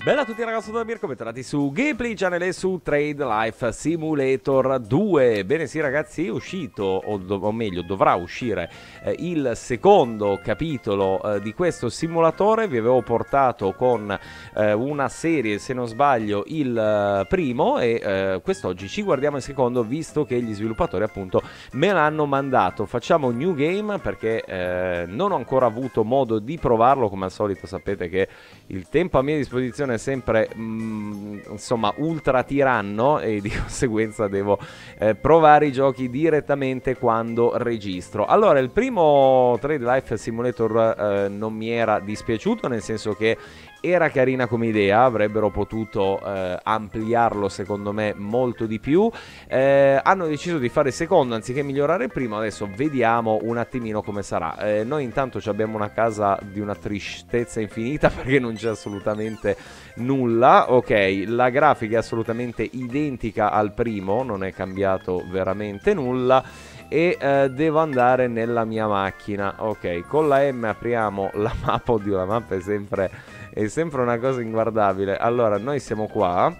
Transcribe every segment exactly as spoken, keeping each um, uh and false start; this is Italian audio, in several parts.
Bella a tutti ragazzi da Mirko, bentornati su Gameplay Channel e su Trade Life Simulator due. Bene sì ragazzi, è uscito, o, do- o meglio dovrà uscire eh, il secondo capitolo eh, di questo simulatore. Vi avevo portato con eh, una serie, se non sbaglio, il eh, primo e eh, quest'oggi ci guardiamo il secondo, visto che gli sviluppatori appunto me l'hanno mandato. Facciamo un new game perché eh, non ho ancora avuto modo di provarlo. Come al solito sapete che il tempo a mia disposizione è sempre mh, insomma ultra tiranno e di conseguenza devo eh, provare i giochi direttamente quando registro. Allora, il primo Trade Life Simulator eh, non mi era dispiaciuto, nel senso che era carina come idea, avrebbero potuto eh, ampliarlo secondo me molto di più. Eh, hanno deciso di fare il secondo anziché migliorare il primo, adesso vediamo un attimino come sarà. Eh, noi intanto abbiamo una casa di una tristezza infinita perché non c'è assolutamente nulla. Ok, la grafica è assolutamente identica al primo, non è cambiato veramente nulla. E eh, devo andare nella mia macchina. Ok, con la M apriamo la mappa. Oddio, la mappa è sempre, è sempre una cosa inguardabile. Allora, noi siamo qua.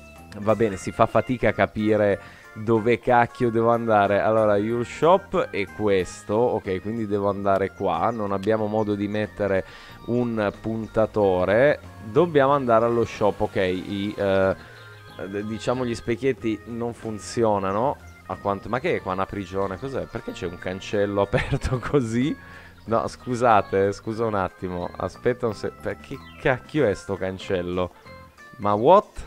Va bene, si fa fatica a capire dove cacchio devo andare. Allora, your shop è questo. Ok, quindi devo andare qua. Non abbiamo modo di mettere un puntatore. Dobbiamo andare allo shop. Ok, i, eh, diciamo gli specchietti non funzionano. A quanto... Ma che è qua una prigione? Cos'è? Perché c'è un cancello aperto così? No, scusate, scusa un attimo. Aspetta un secondo. Che cacchio è sto cancello? Ma what?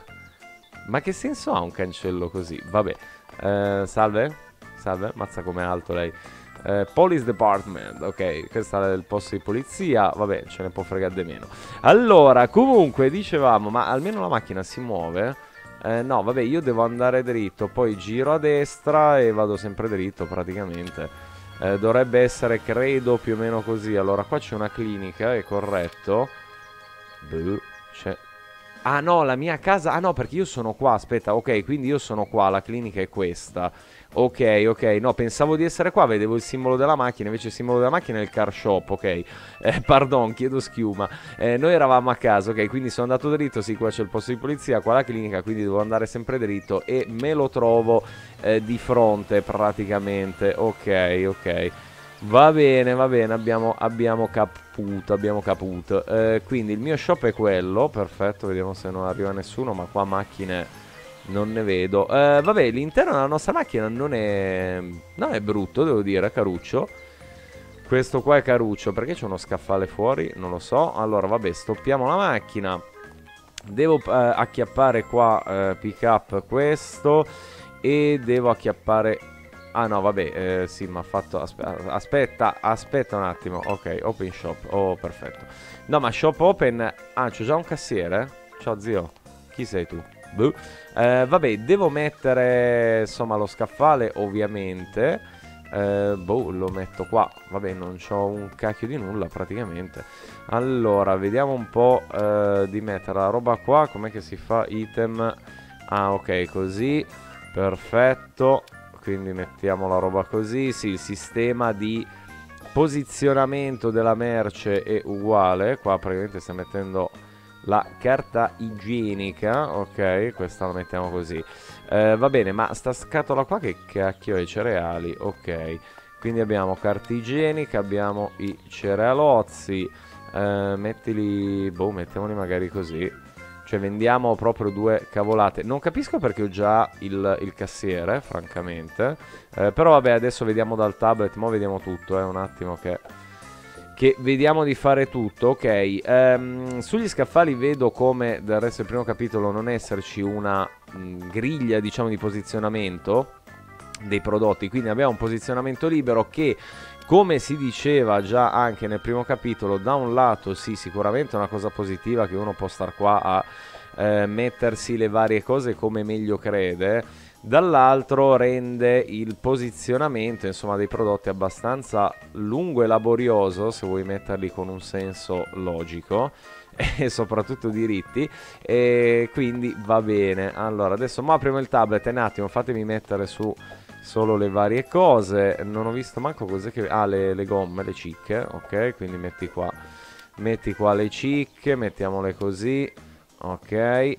Ma che senso ha un cancello così? Vabbè. Eh, salve? Salve? Mazza com'è alto lei. Eh, Police Department. Ok, questo è il posto di polizia. Vabbè, ce ne può fregare di meno. Allora, comunque, dicevamo, ma almeno la macchina si muove? Eh, no, vabbè, io devo andare dritto, poi giro a destra e vado sempre dritto praticamente. Eh, dovrebbe essere, credo, più o meno così. Allora, qua c'è una clinica, è corretto. Buh, c'è... Ah no, la mia casa... Ah no, perché io sono qua, aspetta, ok, quindi io sono qua, la clinica è questa. Ok, ok, no, pensavo di essere qua, vedevo il simbolo della macchina, invece il simbolo della macchina è il car shop, ok. Eh, pardon, chiedo schiuma. Eh, noi eravamo a casa, ok, quindi sono andato dritto, sì, qua c'è il posto di polizia, qua la clinica, quindi devo andare sempre dritto e me lo trovo eh, di fronte praticamente, ok, ok. Va bene, va bene, abbiamo, abbiamo caputo, abbiamo caputo. Eh, quindi il mio shop è quello, perfetto, vediamo se non arriva nessuno, ma qua macchine non ne vedo. Eh, vabbè, l'interno della nostra macchina non è, non è brutto, devo dire, caruccio. Questo qua è caruccio, perché c'è uno scaffale fuori? Non lo so. Allora, vabbè, stoppiamo la macchina. Devo eh, acchiappare qua, eh, pick up questo, e devo acchiappare... Ah no, vabbè, eh, sì, mi ha fatto... Aspe aspetta, aspetta un attimo. Ok, open shop. Oh, perfetto. No, ma shop open... Ah, c'ho già un cassiere? Ciao, zio. Chi sei tu? Boh. Eh, vabbè, devo mettere, insomma, lo scaffale, ovviamente. Eh, boh, lo metto qua. Vabbè, non c'ho un cacchio di nulla, praticamente. Allora, vediamo un po' eh, di mettere la roba qua. Com'è che si fa? Item. Ah, ok, così. Perfetto. Quindi mettiamo la roba così. Sì, il sistema di posizionamento della merce è uguale. Qua praticamente sta mettendo la carta igienica. Ok, questa la mettiamo così. eh, Va bene, ma sta scatola qua che cacchio è? Cereali. Ok, quindi abbiamo carta igienica, abbiamo i cerealozzi. eh, Mettili, boh, mettiamoli magari così. Cioè vendiamo proprio due cavolate. Non capisco perché ho già il, il cassiere, francamente. Eh, però vabbè, adesso vediamo dal tablet. Mo' vediamo tutto, eh, un attimo che... Che vediamo di fare tutto. Ok, ehm, sugli scaffali vedo come del resto del primo capitolo non esserci una mh, griglia, diciamo, di posizionamento dei prodotti. Quindi abbiamo un posizionamento libero che... Come si diceva già anche nel primo capitolo, da un lato sì, sicuramente è una cosa positiva che uno può star qua a eh, mettersi le varie cose come meglio crede, dall'altro rende il posizionamento, insomma, dei prodotti abbastanza lungo e laborioso, se vuoi metterli con un senso logico e soprattutto diritti, e quindi va bene. Allora, adesso ma apriamo il tablet un attimo, fatemi mettere su... solo le varie cose. Non ho visto manco cos'è che... Ah, le, le gomme, le cicche. Ok, quindi metti qua. Metti qua le cicche, mettiamole così. Ok,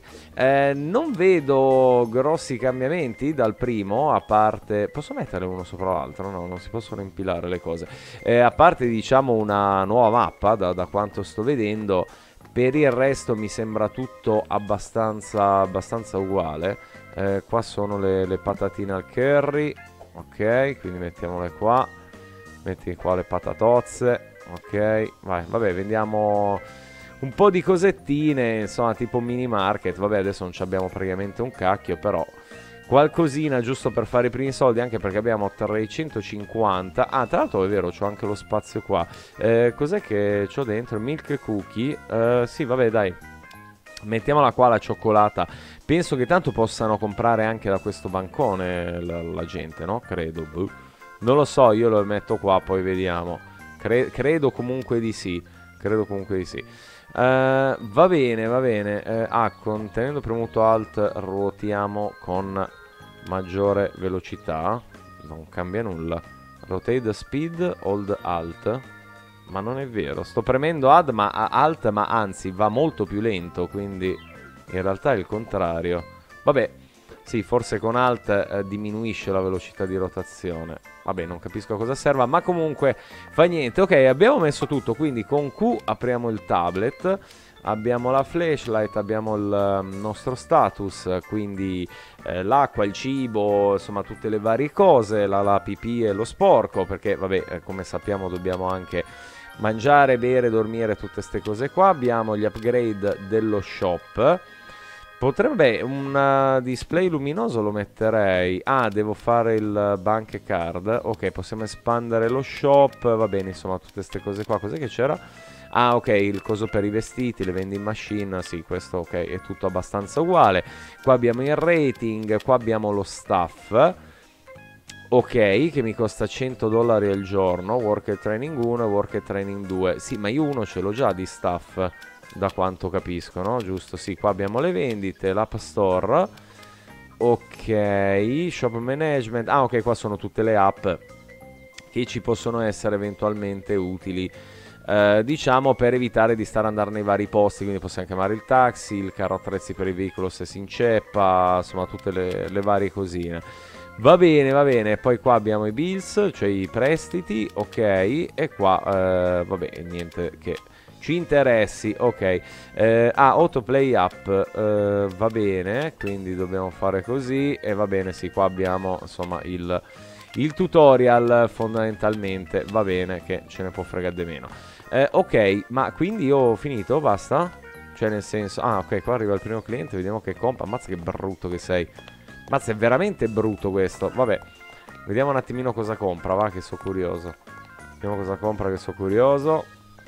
eh, non vedo grossi cambiamenti dal primo, a parte... Posso mettere uno sopra l'altro? No, non si possono impilare le cose. Eh, a parte, diciamo, una nuova mappa, da, da quanto sto vedendo, per il resto mi sembra tutto abbastanza, abbastanza uguale. Eh, qua sono le, le patatine al curry, ok, quindi mettiamole qua. Metti qua le patatozze, ok, vai, vabbè, vendiamo... un po' di cosettine, insomma, tipo mini market. Vabbè, adesso non ci abbiamo praticamente un cacchio, però qualcosina giusto per fare i primi soldi, anche perché abbiamo trecentocinquanta. Ah, tra l'altro è vero, c'ho anche lo spazio qua. Eh, cos'è che c'ho dentro? Milk cookie. Eh, sì, vabbè, dai. Mettiamola qua la cioccolata. Penso che tanto possano comprare anche da questo bancone la, la gente, no? Credo. Boh. Non lo so, io lo metto qua, poi vediamo. Cre- credo comunque di sì. Credo comunque di sì. Uh, va bene, va bene. Uh, ah, con, tenendo premuto Alt ruotiamo con maggiore velocità. Non cambia nulla. Rotate the speed, hold Alt. Ma non è vero. Sto premendo Ad, ma, Alt, ma anzi va molto più lento. Quindi in realtà è il contrario. Vabbè, sì, forse con Alt eh, diminuisce la velocità di rotazione. Vabbè, non capisco a cosa serva, ma comunque fa niente. Ok, abbiamo messo tutto, quindi con Q apriamo il tablet, abbiamo la flashlight, abbiamo il um, nostro status, quindi eh, l'acqua, il cibo, insomma tutte le varie cose, la, la pipì e lo sporco, perché vabbè, eh, come sappiamo dobbiamo anche mangiare, bere, dormire, tutte queste cose qua. Abbiamo gli upgrade dello shop. Potrebbe un uh, display luminoso lo metterei. Ah, devo fare il bank card. Ok, possiamo espandere lo shop. Va bene, insomma, tutte queste cose qua. Cos'è che c'era? Ah, ok, il coso per i vestiti, le vending machine. Sì, questo ok, è tutto abbastanza uguale. Qua abbiamo il rating, qua abbiamo lo staff. Ok, che mi costa cento dollari al giorno. Worker training uno e worker training due. Sì, ma io uno ce l'ho già di staff, da quanto capisco, no? Giusto, sì, qua abbiamo le vendite, l'app store. Ok, shop management. Ah, ok, qua sono tutte le app che ci possono essere eventualmente utili, eh, diciamo, per evitare di stare andare nei vari posti. Quindi possiamo chiamare il taxi, il carro attrezzi per il veicolo se si inceppa, insomma tutte le, le varie cosine. Va bene, va bene. Poi qua abbiamo i bills, cioè i prestiti, ok. E qua, eh, vabbè, niente che ci interessi, ok. Eh, ah, autoplay app, eh, va bene, quindi dobbiamo fare così. E va bene, sì, qua abbiamo insomma il, il tutorial fondamentalmente. Va bene, che ce ne può fregare di meno. Eh, ok, ma quindi io ho finito, basta? Cioè nel senso, ah ok, qua arriva il primo cliente, vediamo che compra. Ammazza che brutto che sei. Ammazza, è veramente brutto questo. Vabbè, vediamo un attimino cosa compra, va, che sono curioso. Vediamo cosa compra, che sono curioso.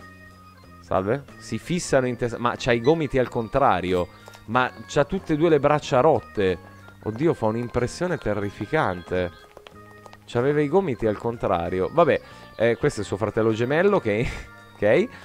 Salve? Si fissano in testa. Ma c'ha i gomiti al contrario. Ma c'ha tutte e due le braccia rotte. Oddio, fa un'impressione terrificante. C'aveva i gomiti al contrario. Vabbè, eh, questo è suo fratello gemello, ok. Ok.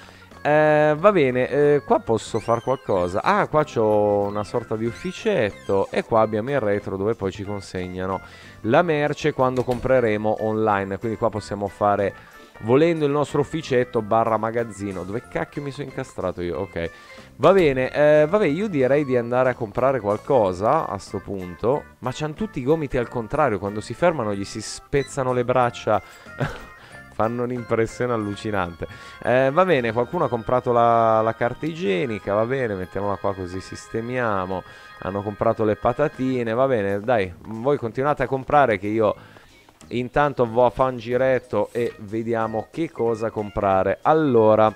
Eh, va bene, eh, qua posso fare qualcosa. Ah, qua c'ho una sorta di ufficetto. E qua abbiamo il retro dove poi ci consegnano la merce quando compreremo online. Quindi qua possiamo fare, volendo, il nostro ufficetto barra magazzino. Dove cacchio mi sono incastrato io? Ok, va bene, eh, vabbè, io direi di andare a comprare qualcosa a sto punto. Ma c'hanno tutti i gomiti al contrario. Quando si fermano gli si spezzano le braccia. Fanno un'impressione allucinante. Eh, va bene, qualcuno ha comprato la, la carta igienica. Va bene, mettiamola qua così sistemiamo. Hanno comprato le patatine. Va bene, dai, voi continuate a comprare che io intanto vado a fare un giretto e vediamo che cosa comprare. Allora,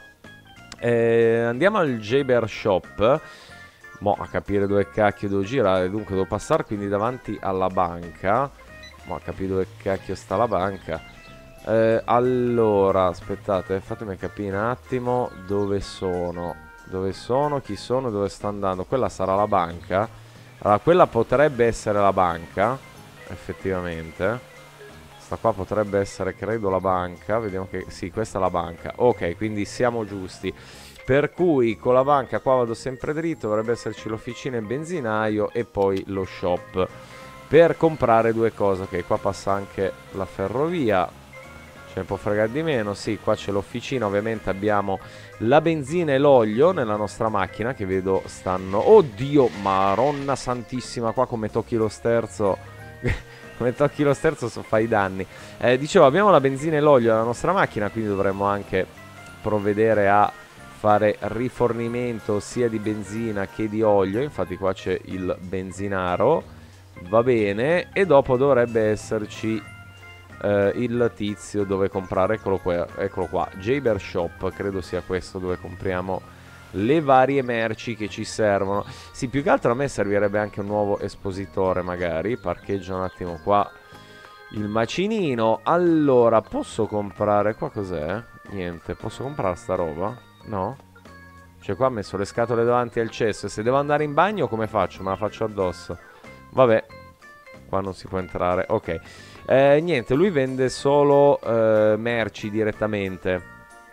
eh, andiamo al Jaber Shop. Mo' a capire dove cacchio devo girare. Dunque devo passare quindi davanti alla banca. Mo' a capire dove cacchio sta la banca. Eh, allora, aspettate, fatemi capire un attimo dove sono. Dove sono, chi sono, dove sta andando. Quella sarà la banca. Allora, quella potrebbe essere la banca, effettivamente. Sta qua potrebbe essere, credo, la banca. Vediamo che... Sì, questa è la banca. Ok, quindi siamo giusti. Per cui con la banca qua vado sempre dritto. Dovrebbe esserci l'officina e il benzinaio. E poi lo shop per comprare due cose. Ok, qua passa anche la ferrovia. Ce ne può fregare di meno. Sì, qua c'è l'officina. Ovviamente abbiamo la benzina e l'olio nella nostra macchina, che vedo stanno... Oddio, maronna santissima, qua come tocchi lo sterzo... come tocchi lo sterzo so, fai danni. Eh, dicevo, abbiamo la benzina e l'olio nella nostra macchina, quindi dovremmo anche provvedere a fare rifornimento sia di benzina che di olio. Infatti qua c'è il benzinaro, va bene, e dopo dovrebbe esserci eh, il tizio dove comprare. Eccolo qua, eccolo qua, Jaber Shop, credo sia questo dove compriamo le varie merci che ci servono. Sì, più che altro a me servirebbe anche un nuovo espositore, magari. Parcheggio un attimo qua il macinino. Allora, posso comprare... Qua cos'è? Niente, posso comprare sta roba? No? Cioè qua ha messo le scatole davanti al cesso. E se devo andare in bagno come faccio? Me la faccio addosso. Vabbè, qua non si può entrare. Ok, eh, niente, lui vende solo eh, merci direttamente.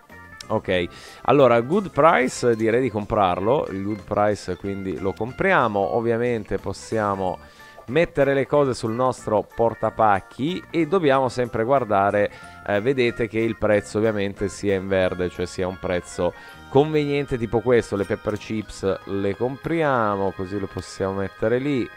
Ok, allora good price, direi di comprarlo. Il good price, quindi lo compriamo. Ovviamente possiamo mettere le cose sul nostro portapacchi e dobbiamo sempre guardare, eh, vedete che il prezzo ovviamente sia in verde, cioè sia un prezzo conveniente, tipo questo. Le pepper chips le compriamo, così le possiamo mettere lì.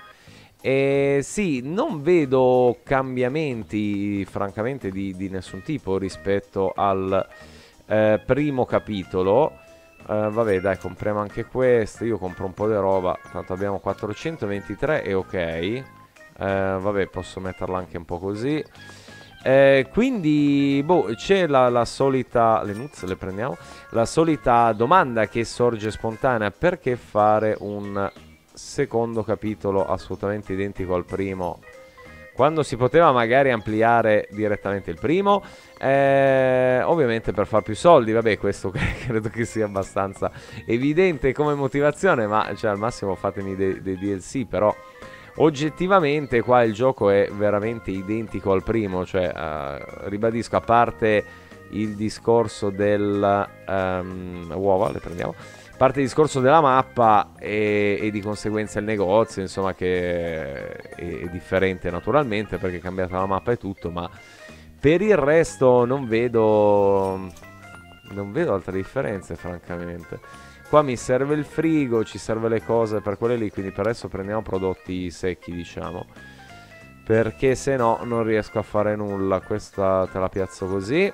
E sì, non vedo cambiamenti francamente di, di nessun tipo rispetto al eh, primo capitolo. Uh, vabbè, dai, compriamo anche questo. Io compro un po' di roba, tanto abbiamo quattrocentoventitré e ok. uh, Vabbè, posso metterla anche un po' così. uh, Quindi, boh, c'è la, la solita... Le nuts le prendiamo. La solita domanda che sorge spontanea: perché fare un secondo capitolo assolutamente identico al primo, quando si poteva magari ampliare direttamente il primo? Eh, ovviamente per far più soldi. Vabbè, questo credo che sia abbastanza evidente come motivazione, ma cioè, al massimo fatemi dei, dei D L C. Però oggettivamente qua il gioco è veramente identico al primo. Cioè, uh, ribadisco, a parte il discorso del um, uova, le prendiamo, a parte il discorso della mappa e, e di conseguenza il negozio, insomma, che è, è differente naturalmente perché è cambiata la mappa e tutto, ma per il resto non vedo non vedo altre differenze francamente. Qua mi serve il frigo, ci serve le cose per quelle lì, quindi per adesso prendiamo prodotti secchi, diciamo, perché se no non riesco a fare nulla. Questa te la piazzo così.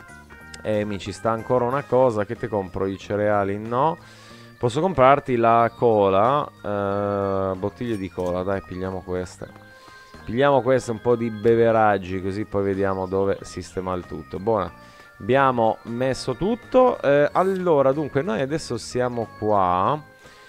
E mi ci sta ancora una cosa. Che te compro? I cereali? No. Posso comprarti la cola, eh, bottiglie di cola. Dai, pigliamo queste. Pigliamo queste, un po' di beveraggi, così poi vediamo dove sistema il tutto. Buona. Abbiamo messo tutto. eh, Allora, dunque, noi adesso siamo qua.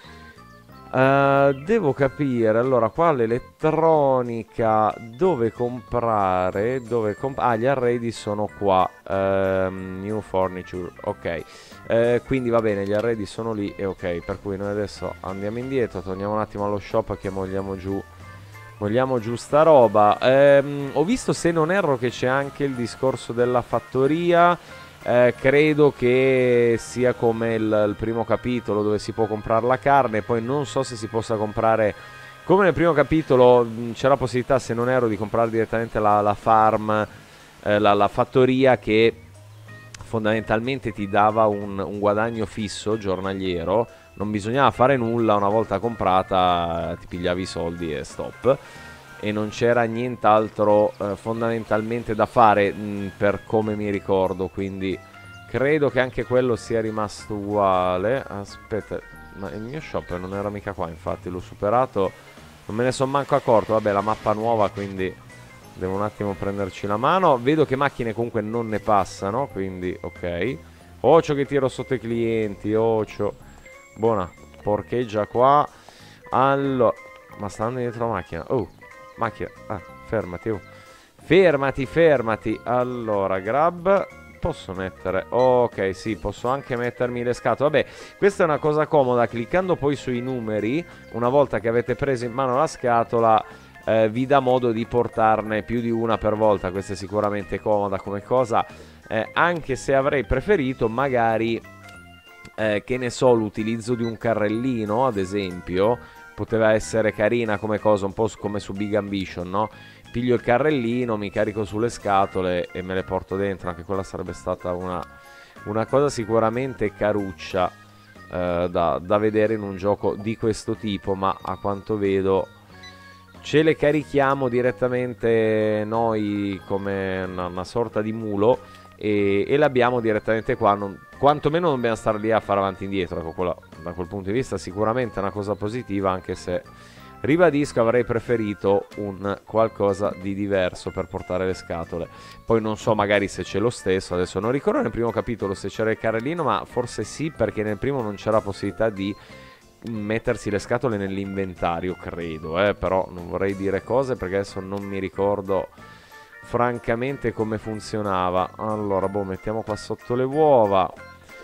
Uh, devo capire, allora, qua l'elettronica, dove comprare, dove comp ah, gli arredi sono qua, uh, new furniture, ok, uh, quindi va bene, gli arredi sono lì e ok, per cui noi adesso andiamo indietro, torniamo un attimo allo shop che mogliamo giù, mogliamo giù sta roba. um, Ho visto, se non erro, che c'è anche il discorso della fattoria. Eh, credo che sia come il, il primo capitolo, dove si può comprare la carne. Poi non so se si possa comprare, come nel primo capitolo c'è la possibilità, se non ero, di comprare direttamente la, la farm, eh, la, la fattoria, che fondamentalmente ti dava un, un guadagno fisso giornaliero. Non bisognava fare nulla, una volta comprata ti pigliavi i soldi e stop. E non c'era nient'altro eh, fondamentalmente da fare, mh, per come mi ricordo, quindi credo che anche quello sia rimasto uguale. Aspetta, ma il mio shop non era mica qua, infatti l'ho superato, non me ne sono manco accorto. Vabbè, la mappa nuova, quindi devo un attimo prenderci la mano. Vedo che macchine comunque non ne passano, quindi ok. Ocio che tiro sotto i clienti, ocio. Buona, porcheggia qua. Allora, ma sta andando dietro la macchina. Oh, macchina, ah, fermati, oh. Fermati, fermati. Allora, grab. Posso mettere, ok, sì, posso anche mettermi le scatole. Vabbè, questa è una cosa comoda. Cliccando poi sui numeri, una volta che avete preso in mano la scatola, eh, vi dà modo di portarne più di una per volta. Questa è sicuramente comoda come cosa, eh, anche se avrei preferito magari, eh, che ne so, l'utilizzo di un carrellino, ad esempio. Poteva essere carina come cosa, un po' come su Big Ambition, no? piglio il carrellino, mi carico sulle scatole e me le porto dentro. Anche quella sarebbe stata una, una cosa sicuramente caruccia eh, da, da vedere in un gioco di questo tipo, ma a quanto vedo ce le carichiamo direttamente noi come una, una sorta di mulo e, e l'abbiamo direttamente qua. Non, quantomeno non dobbiamo stare lì a fare avanti e indietro. Ecco, quella, da quel punto di vista sicuramente è una cosa positiva, anche se ribadisco avrei preferito un qualcosa di diverso per portare le scatole. Poi non so magari se c'è lo stesso, adesso non ricordo nel primo capitolo se c'era il carrellino, ma forse sì, perché nel primo non c'era la possibilità di mettersi le scatole nell'inventario, credo, eh? Però non vorrei dire cose perché adesso non mi ricordo francamente come funzionava. Allora, boh, mettiamo qua sotto le uova,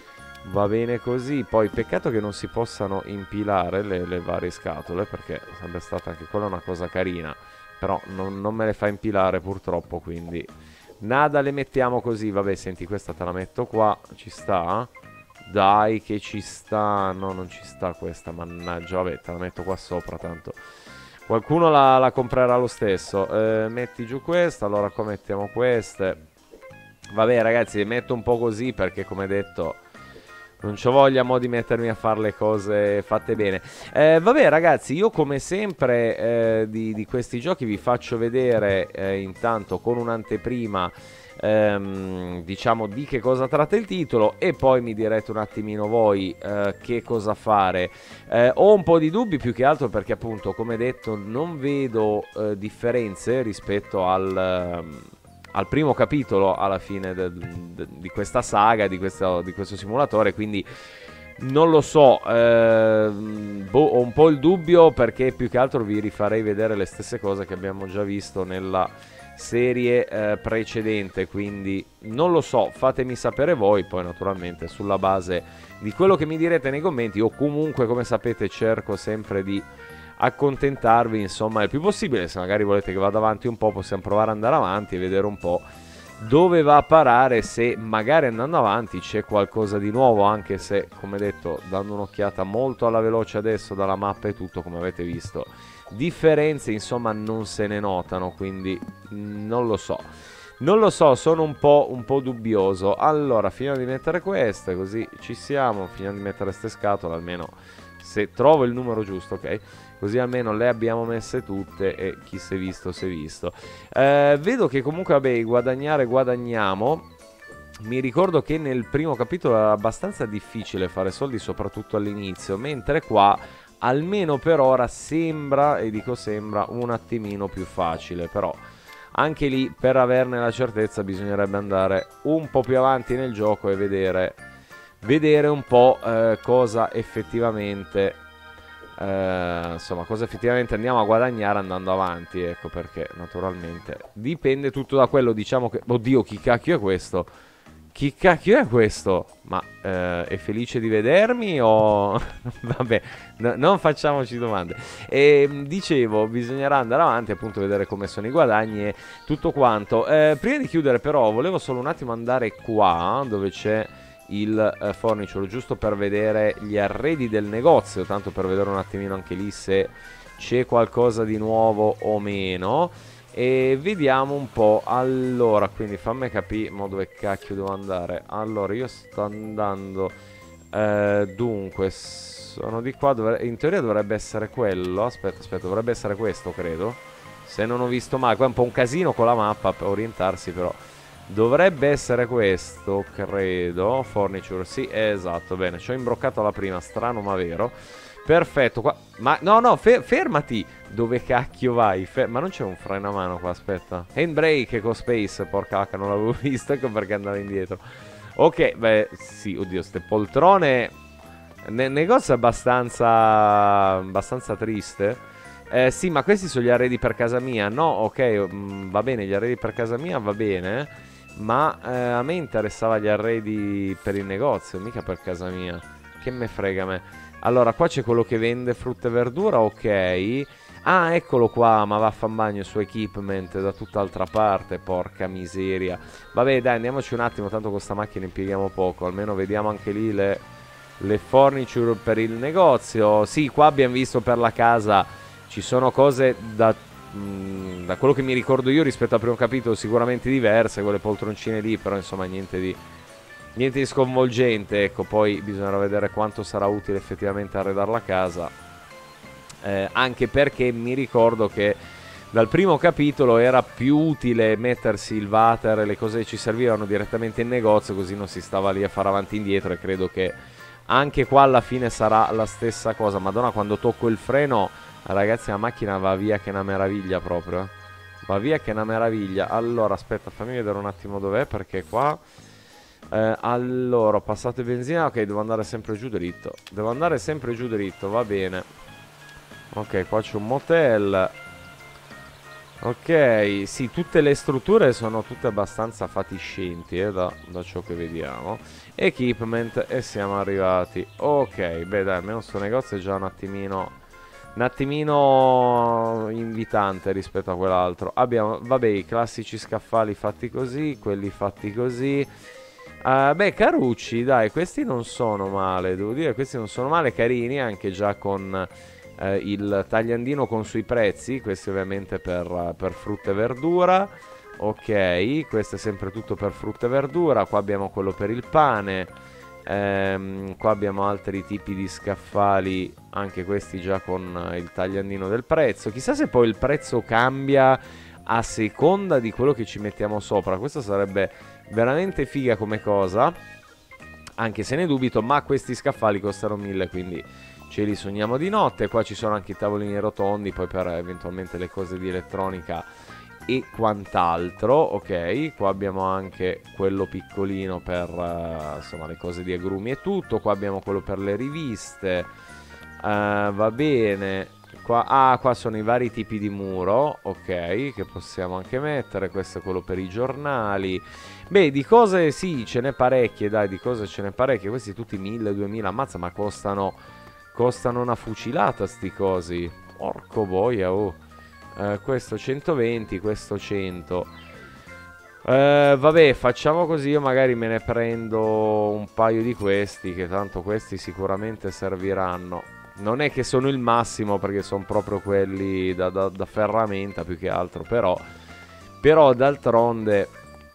va bene così. Poi peccato che non si possano impilare le, le varie scatole, perché sarebbe stata anche quella una cosa carina, però non, non me le fa impilare purtroppo, quindi nada, le mettiamo così. Vabbè, senti, questa te la metto qua, ci sta? Dai che ci sta. No, non ci sta questa, mannaggia. Vabbè, te la metto qua sopra, tanto qualcuno la, la comprerà lo stesso. eh, Metti giù questa, allora qua mettiamo queste. Vabbè ragazzi, le metto un po' così perché, come detto, non c'ho voglia mo di mettermi a fare le cose fatte bene. eh, Vabbè ragazzi, io come sempre eh, di, di questi giochi vi faccio vedere eh, intanto con un'anteprima Ehm, diciamo di che cosa tratta il titolo, e poi mi direte un attimino voi eh, che cosa fare. eh, Ho un po' di dubbi, più che altro perché appunto, come detto, non vedo eh, differenze rispetto al, ehm, al primo capitolo alla fine de, de, di questa saga, di questo, di questo simulatore, quindi non lo so. eh, boh, ho un po' il dubbio perché più che altro vi rifarei vedere le stesse cose che abbiamo già visto nella serie eh, precedente, quindi non lo so, fatemi sapere voi. Poi naturalmente sulla base di quello che mi direte nei commenti, o comunque, come sapete, cerco sempre di accontentarvi insomma il più possibile. Se magari volete che vada avanti un po', possiamo provare ad andare avanti e vedere un po' dove va a parare, se magari andando avanti c'è qualcosa di nuovo, anche se, come detto, dando un'occhiata molto alla veloce adesso dalla mappa e tutto, come avete visto, differenze insomma non se ne notano, quindi non lo so. Non lo so, sono un po', un po' dubbioso. Allora, finiamo di mettere queste, così ci siamo. Finiamo di mettere queste scatole, almeno se trovo il numero giusto, ok? Così almeno le abbiamo messe tutte e chi si è visto si è visto. eh, Vedo che comunque, vabbè, guadagnare guadagniamo. Mi ricordo che nel primo capitolo era abbastanza difficile fare soldi, soprattutto all'inizio, mentre qua, almeno per ora, sembra, e dico sembra, un attimino più facile. Però anche lì, per averne la certezza, bisognerebbe andare un po' più avanti nel gioco e vedere, vedere un po' eh, cosa effettivamente eh, insomma, cosa effettivamente andiamo a guadagnare andando avanti. Ecco perché naturalmente dipende tutto da quello. Diciamo che, oddio, chi cacchio è questo? Chi cacchio è questo? Ma eh, è felice di vedermi o... Vabbè, no, non facciamoci domande. E dicevo, bisognerà andare avanti, appunto, vedere come sono i guadagni e tutto quanto. Eh, prima di chiudere però, volevo solo un attimo andare qua, dove c'è il eh, furniture, giusto per vedere gli arredi del negozio, tanto per vedere un attimino anche lì se c'è qualcosa di nuovo o meno. E vediamo un po'. Allora, quindi fammi capire mo dove cacchio devo andare. Allora, io sto andando eh, dunque, sono di qua, dovre... in teoria dovrebbe essere quello. Aspetta, aspetta, dovrebbe essere questo, credo, se non ho visto male. Qua è un po' un casino con la mappa per orientarsi, però dovrebbe essere questo, credo. Furniture, sì, esatto, bene, ci ho imbroccato alla prima, strano ma vero. Perfetto, qua. Ma no, no, fe fermati. Dove cacchio vai? Fer ma non c'è un freno a mano qua, aspetta. Handbrake con space, porca vacca, non l'avevo visto, ecco perché andare indietro. Ok, beh, sì, oddio, ste poltrone. Ne negozio è abbastanza, abbastanza triste. Eh, sì, ma questi sono gli arredi per casa mia. No, ok, mh, va bene, gli arredi per casa mia va bene. Ma eh, a me interessava gli arredi per il negozio, mica per casa mia. Che me frega a me. Allora, qua c'è quello che vende frutta e verdura, ok. Ah, eccolo qua, ma vaffanbagno, il suo equipment da tutt'altra parte, porca miseria. Vabbè, dai, andiamoci un attimo, tanto con sta macchina impieghiamo poco. Almeno vediamo anche lì le, le furniture per il negozio. Sì, qua abbiamo visto per la casa, ci sono cose da mh, da quello che mi ricordo io rispetto al primo capitolo sicuramente diverse, quelle poltroncine lì, però insomma niente di, niente di sconvolgente, ecco, poi bisognerà vedere quanto sarà utile effettivamente arredare la casa, eh, anche perché mi ricordo che dal primo capitolo era più utile mettersi il water e le cose che ci servivano direttamente in negozio, così non si stava lì a fare avanti e indietro, e credo che anche qua alla fine sarà la stessa cosa. Madonna, quando tocco il freno, ragazzi, la macchina va via che è una meraviglia proprio, eh. Va via che è una meraviglia. Allora, aspetta, fammi vedere un attimo dov'è, perché qua... Eh, allora, ho passato benzina, ok, devo andare sempre giù dritto. Devo andare sempre giù dritto, va bene. Ok, qua c'è un motel. Ok, sì, tutte le strutture sono tutte abbastanza fatiscenti, eh, da, da ciò che vediamo. Equipment, e siamo arrivati. Ok, beh dai, almeno sto negozio è già un attimino, un attimino invitante rispetto a quell'altro. Abbiamo, vabbè, i classici scaffali fatti così, quelli fatti così. Uh, beh, carucci, dai, questi non sono male, devo dire, questi non sono male, carini, anche già con... Uh, il tagliandino con sui prezzi, questi ovviamente per, per frutta e verdura. Ok, questo è sempre tutto per frutta e verdura. Qua abbiamo quello per il pane. Ehm, qua abbiamo altri tipi di scaffali, anche questi già con il tagliandino del prezzo. Chissà se poi il prezzo cambia a seconda di quello che ci mettiamo sopra. Questo sarebbe veramente figa come cosa, anche se ne dubito, ma questi scaffali costano mille, quindi ce li sogniamo di notte. Qua ci sono anche i tavolini rotondi, poi per eventualmente le cose di elettronica e quant'altro. Ok, qua abbiamo anche quello piccolino per uh, insomma le cose di agrumi e tutto. Qua abbiamo quello per le riviste. Uh, va bene. Qua, ah, qua sono i vari tipi di muro, ok, che possiamo anche mettere. Questo è quello per i giornali. Beh, di cose sì, ce n'è parecchie, dai, di cose ce n'è parecchie. Questi tutti mille, duemila, ammazza, ma costano... Costano una fucilata sti cosi. Porco boia, oh. Eh, questo centoventi, questo cento. Eh, vabbè, facciamo così. Io magari me ne prendo un paio di questi, che tanto questi sicuramente serviranno. Non è che sono il massimo, perché sono proprio quelli da, da, da ferramenta più che altro. Però, però d'altronde...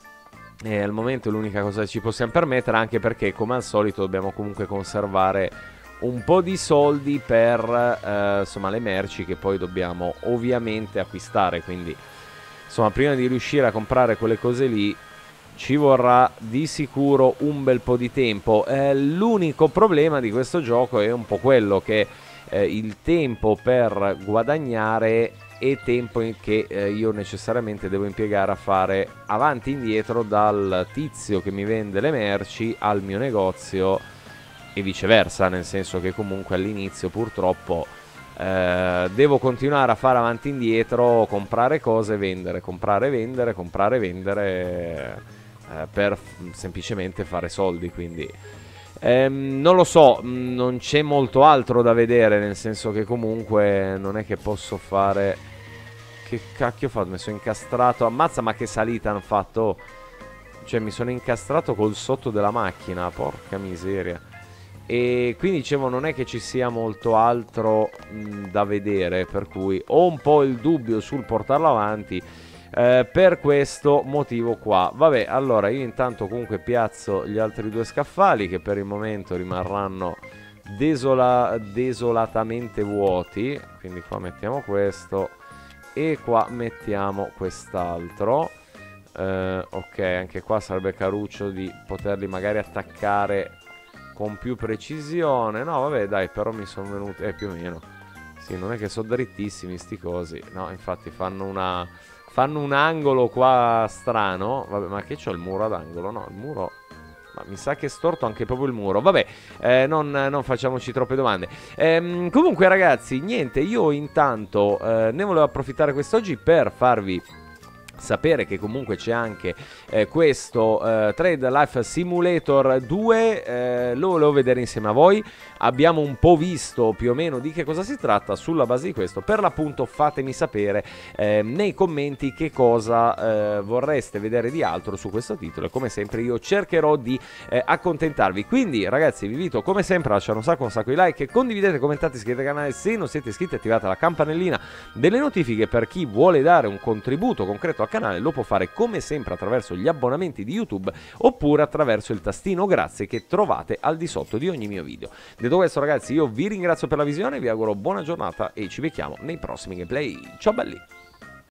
E al momento è l'unica cosa che ci possiamo permettere, anche perché come al solito dobbiamo comunque conservare un po' di soldi per eh, insomma le merci che poi dobbiamo ovviamente acquistare. Quindi insomma, prima di riuscire a comprare quelle cose lì ci vorrà di sicuro un bel po' di tempo. Eh, l'unico problema di questo gioco è un po' quello che eh, il tempo per guadagnare è tempo che eh, io necessariamente devo impiegare a fare avanti e indietro dal tizio che mi vende le merci al mio negozio e viceversa, nel senso che comunque all'inizio purtroppo eh, devo continuare a fare avanti e indietro, comprare cose, vendere, comprare, vendere, comprare, vendere eh, per semplicemente fare soldi. Quindi ehm, non lo so, non c'è molto altro da vedere, nel senso che comunque non è che posso fare... Che cacchio ho fatto? Mi sono incastrato, ammazza, ma che salita hanno fatto, cioè mi sono incastrato col sotto della macchina, porca miseria. E quindi dicevo, non è che ci sia molto altro mh, da vedere, per cui ho un po' il dubbio sul portarlo avanti eh, per questo motivo qua. Vabbè, allora io intanto comunque piazzo gli altri due scaffali, che per il momento rimarranno desola desolatamente vuoti. Quindi qua mettiamo questo e qua mettiamo quest'altro. eh, ok, anche qua sarebbe caruccio di poterli magari attaccare con più precisione. No, vabbè, dai, però mi sono venuti... Eh, più o meno. Sì, non è che sono drittissimi sti cosi. No, infatti fanno una... Fanno un angolo qua strano. Vabbè, ma che c'ho il muro ad angolo? No, il muro... Ma mi sa che è storto anche proprio il muro. Vabbè, eh, non, non facciamoci troppe domande. Ehm, comunque, ragazzi, niente, io intanto eh, ne volevo approfittare quest'oggi per farvi sapere che comunque c'è anche eh, questo eh, Trade Life Simulator due, eh, lo volevo vedere insieme a voi. Abbiamo un po' visto più o meno di che cosa si tratta. Sulla base di questo, per l'appunto, fatemi sapere eh, nei commenti che cosa eh, vorreste vedere di altro su questo titolo, e come sempre io cercherò di eh, accontentarvi. Quindi ragazzi, vi invito come sempre a lasciare un sacco un sacco di like, condividete, commentate, iscrivetevi al canale se non siete iscritti, attivate la campanellina delle notifiche. Per chi vuole dare un contributo concreto al canale lo può fare come sempre attraverso gli abbonamenti di YouTube oppure attraverso il tastino grazie che trovate al di sotto di ogni mio video. Detto questo ragazzi, io vi ringrazio per la visione, vi auguro buona giornata e ci becchiamo nei prossimi gameplay. Ciao belli!